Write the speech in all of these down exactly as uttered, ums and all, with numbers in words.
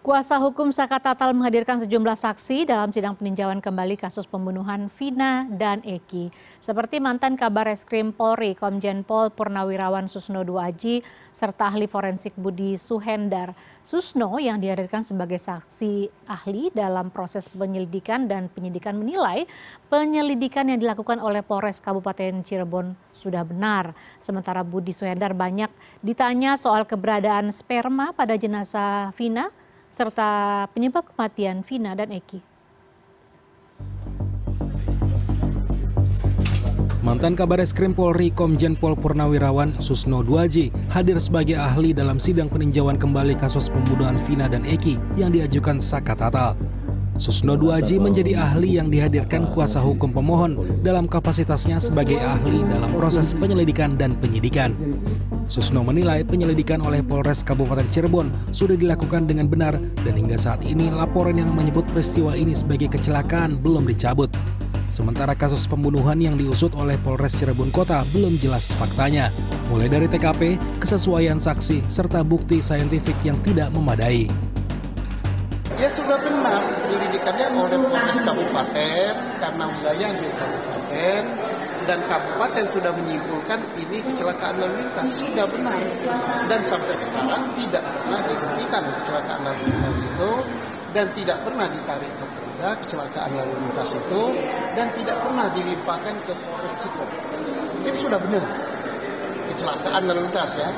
Kuasa hukum Saka Tatal menghadirkan sejumlah saksi dalam sidang peninjauan kembali kasus pembunuhan Vina dan Eki. Seperti mantan Kabar Reskrim Polri, Komjen Pol Purnawirawan Susno Duaji, serta ahli forensik Budi Suhendar. Susno yang dihadirkan sebagai saksi ahli dalam proses penyelidikan dan penyidikan menilai penyelidikan yang dilakukan oleh Polres Kabupaten Cirebon sudah benar. Sementara Budi Suhendar banyak ditanya soal keberadaan sperma pada jenazah Vina, serta penyebab kematian Vina dan Eki. Mantan Kabar Reskrim Polri Komjen Pol Purnawirawan Susno Duaji hadir sebagai ahli dalam sidang peninjauan kembali kasus pembunuhan Vina dan Eki yang diajukan Saka Tatal. Susno Duaji menjadi ahli yang dihadirkan kuasa hukum pemohon dalam kapasitasnya sebagai ahli dalam proses penyelidikan dan penyidikan. Susno menilai penyelidikan oleh Polres Kabupaten Cirebon sudah dilakukan dengan benar dan hingga saat ini laporan yang menyebut peristiwa ini sebagai kecelakaan belum dicabut. Sementara kasus pembunuhan yang diusut oleh Polres Cirebon Kota belum jelas faktanya, mulai dari T K P, kesesuaian saksi, serta bukti saintifik yang tidak memadai. Ya sudah benar penyelidikannya oleh Polres Kabupaten karena wilayah di Kabupaten dan Kabupaten sudah menyimpulkan ini kecelakaan lalu lintas, sudah benar. Dan sampai sekarang tidak pernah dibuktikan kecelakaan lalu lintas itu dan tidak pernah ditarik ke Polda kecelakaan lalu lintas itu dan tidak pernah dilimpahkan ke Polres Cirebon. Ini sudah benar kecelakaan lalu lintas ya.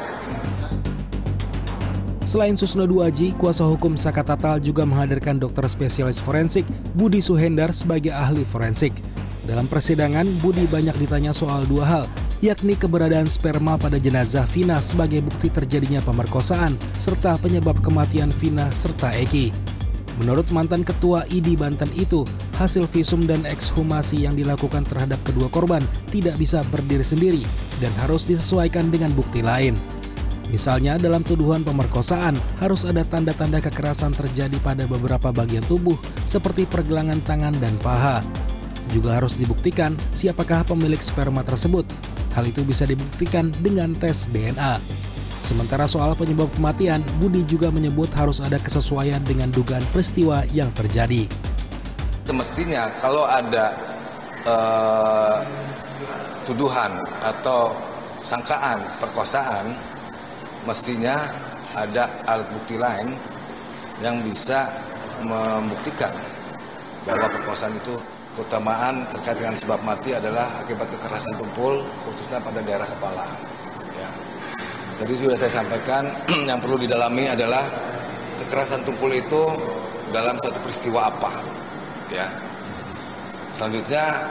Selain Susno Duaji, kuasa hukum Saka Tatal juga menghadirkan dokter spesialis forensik Budi Suhendar sebagai ahli forensik. Dalam persidangan, Budi banyak ditanya soal dua hal, yakni keberadaan sperma pada jenazah Vina sebagai bukti terjadinya pemerkosaan, serta penyebab kematian Vina serta Eki. Menurut mantan ketua I D I Banten itu, hasil visum dan ekshumasi yang dilakukan terhadap kedua korban tidak bisa berdiri sendiri dan harus disesuaikan dengan bukti lain. Misalnya dalam tuduhan pemerkosaan harus ada tanda-tanda kekerasan terjadi pada beberapa bagian tubuh seperti pergelangan tangan dan paha. Juga harus dibuktikan siapakah pemilik sperma tersebut. Hal itu bisa dibuktikan dengan tes D N A. Sementara soal penyebab kematian, Budi juga menyebut harus ada kesesuaian dengan dugaan peristiwa yang terjadi. Semestinya kalau ada uh, tuduhan atau sangkaan perkosaan, mestinya ada alat bukti lain yang bisa membuktikan bahwa perkosaan itu keutamaan terkait dengan sebab mati adalah akibat kekerasan tumpul, khususnya pada daerah kepala. Ya. Jadi sudah saya sampaikan, yang perlu didalami adalah kekerasan tumpul itu dalam suatu peristiwa apa. Ya. Selanjutnya,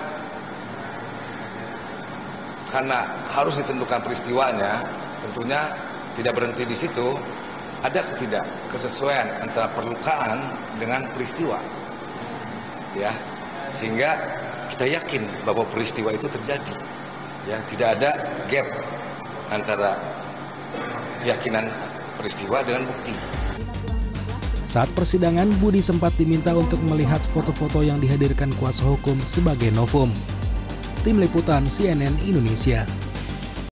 karena harus ditentukan peristiwanya, tentunya tidak berhenti di situ, ada ketidak kesesuaian antara perlukaan dengan peristiwa, ya, sehingga kita yakin bahwa peristiwa itu terjadi, ya, tidak ada gap antara keyakinan peristiwa dengan bukti. Saat persidangan, Budi sempat diminta untuk melihat foto-foto yang dihadirkan kuasa hukum sebagai novum. Tim Liputan C N N Indonesia.